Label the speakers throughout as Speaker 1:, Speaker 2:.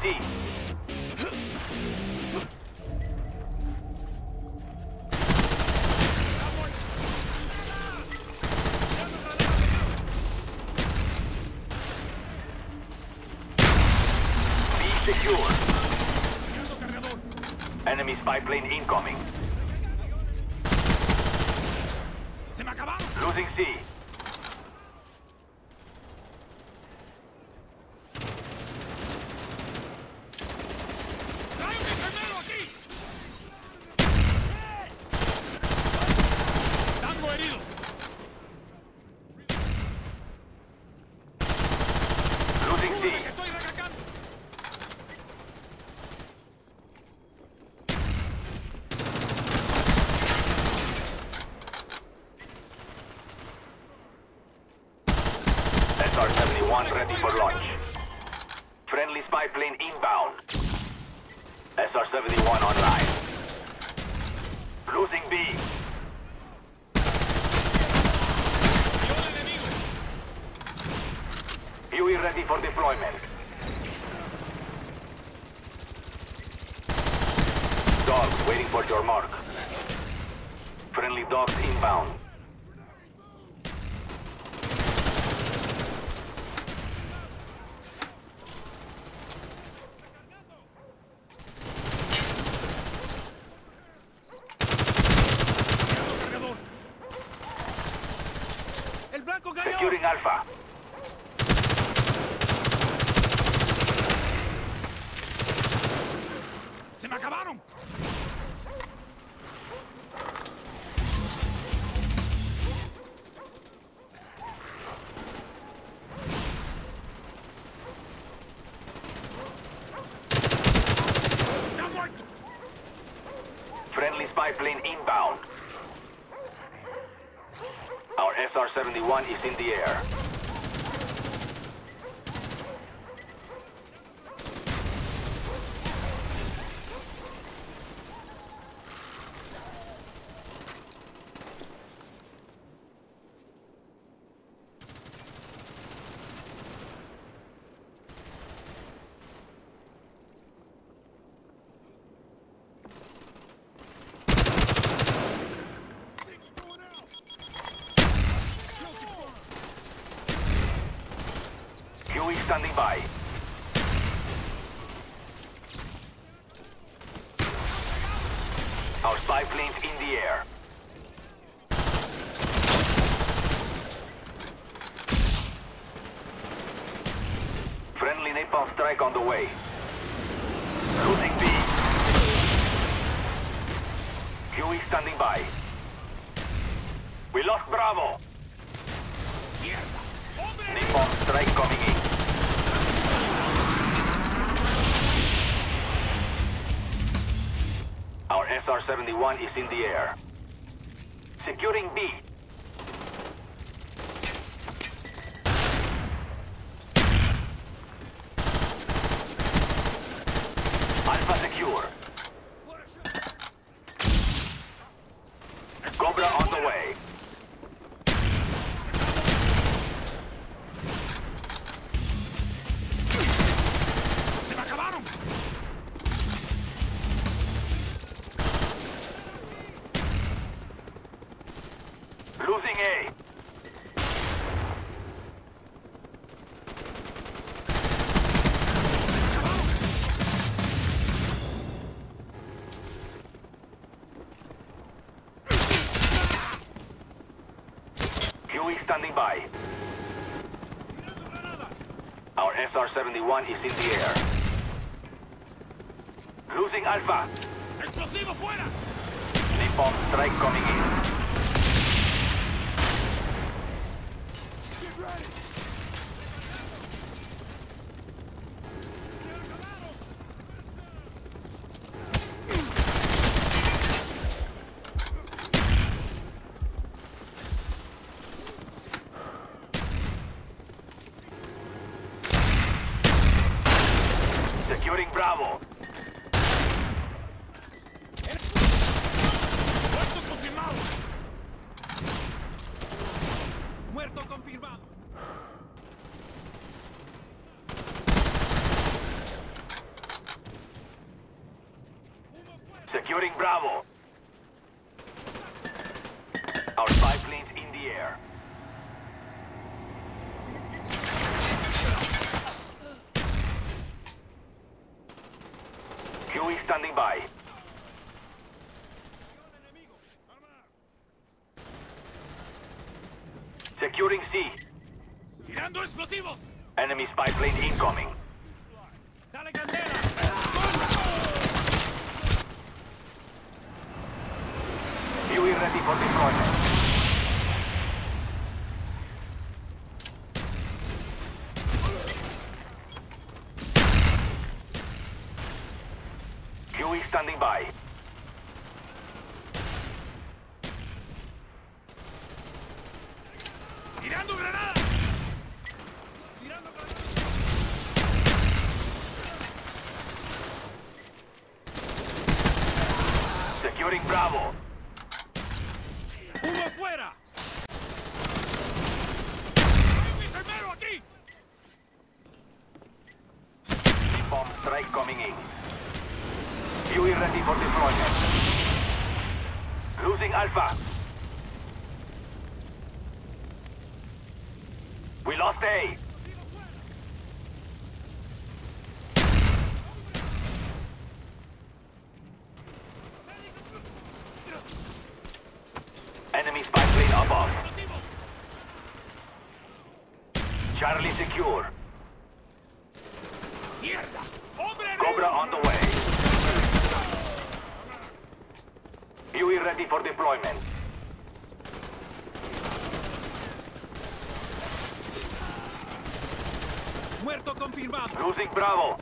Speaker 1: C. B secure. Enemy spy plane incoming.
Speaker 2: ¡Se me acabaron!
Speaker 1: Losing C.
Speaker 2: ¡Trae un enfermero aquí! ¡Tango herido!
Speaker 1: Losing C.
Speaker 2: ¡Estoy recargando!
Speaker 1: SR-71 ready for launch. Friendly spy plane inbound. SR-71 online. Losing B.
Speaker 2: ¡Vio al enemigo!
Speaker 1: Huey ready for deployment. Dogs waiting for your mark. Friendly dogs inbound.
Speaker 2: ¡Cargador! ¡El blanco cayó!
Speaker 1: Securing Alpha.
Speaker 2: ¡Se me acabaron! ¡Está muerto!
Speaker 1: Friendly spy plane inbound. Our SR-71 is in the air. Huey standing by. Our spy plane's in the air. Friendly napalm strike on the way. Losing B. Huey standing by. We lost Bravo. Napalm strike coming in. Our SR-71 is in the air. Securing B. Alpha secure. Cobra on the way.
Speaker 2: ¡Se me acabaron!
Speaker 1: Losing A. Huey standing by. Our SR-71 is in the air. Losing Alpha.
Speaker 2: ¡Explosivo fuera!
Speaker 1: Napalm strike coming in. Securing Bravo.
Speaker 2: ¡Muerto confirmado!
Speaker 3: Muerto confirmado.
Speaker 1: Securing Bravo. Our spy plane's in the air. QE standing by. Securing C.
Speaker 2: ¡Tirando explosivos!
Speaker 1: Enemy spy plane incoming.
Speaker 3: Dale candela.
Speaker 1: QE ready for deployment. QE standing by.
Speaker 2: ¡Tirando granada!
Speaker 1: Securing Bravo.
Speaker 3: ¡Humo fuera!
Speaker 2: ¡Hay un enfermero aquí!
Speaker 1: Bomb strike coming in. QE ready for deployment. Losing Alpha. We lost A. Enemy spy plane above. Charlie secure.
Speaker 2: ¡Mierda! ¡Hombre
Speaker 1: Cobra
Speaker 2: herido!
Speaker 1: on the way. QE ready for deployment.
Speaker 3: Muerto confirmado.
Speaker 1: Losing Bravo.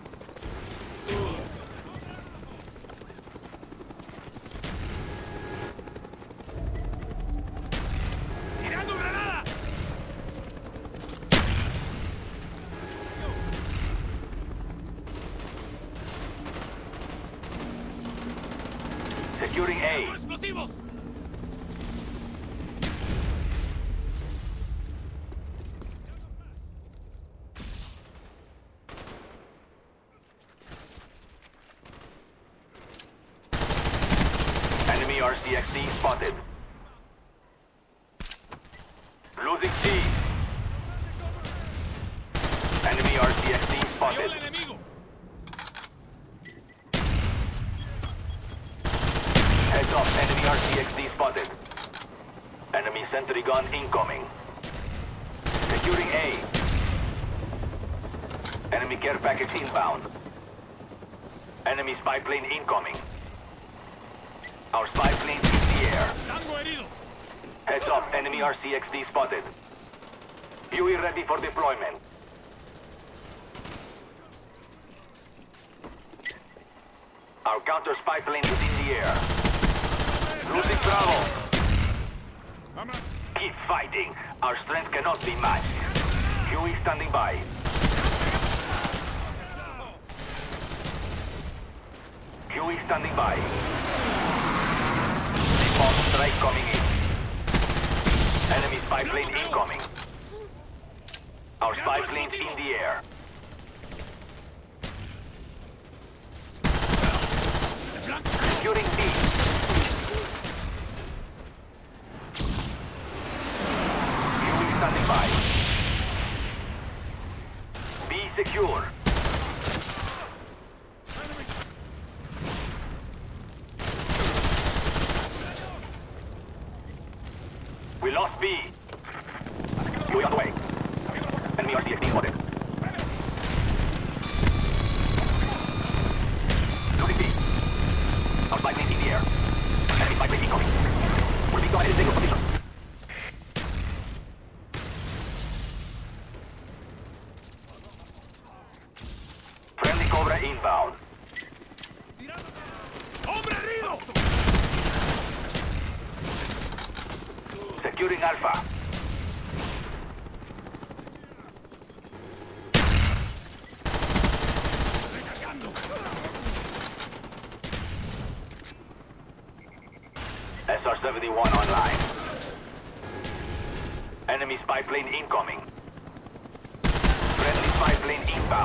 Speaker 2: ¡Tirando granada!
Speaker 1: Securing A.
Speaker 2: ¡Explosivos!
Speaker 1: Enemy RCXD spotted. Losing C. Enemy RCXD
Speaker 2: ¡Vio
Speaker 1: spotted.
Speaker 2: al enemigo!
Speaker 1: Heads up, enemy RCXD spotted. Enemy sentry gun incoming. Securing A. Enemy care package inbound. Enemy spy plane incoming. Our spy plane in the air.
Speaker 2: ¡Tango herido!
Speaker 1: Heads up, enemy RCXD spotted. UE ready for deployment. Our counter spy plane is in the air. Losing Bravo. Keep fighting. Our strength cannot be matched. QE standing by. QE standing by. Bomb strike coming in. Enemy spy plane incoming. Our spy plane's in the air. Securing D. QE standing by. B secure. We lost B. QE on the way. Enemy RCXD spotted. Losing B. Our spy plane in the air. Enemy spy plane incoming. We'll be going in single position. Friendly Cobra inbound.
Speaker 2: ¡Hombre herido!
Speaker 1: Securing Alpha.
Speaker 2: ¡Recargando!
Speaker 1: SR-71 online. Enemy spy plane incoming. Friendly spy plane inbound.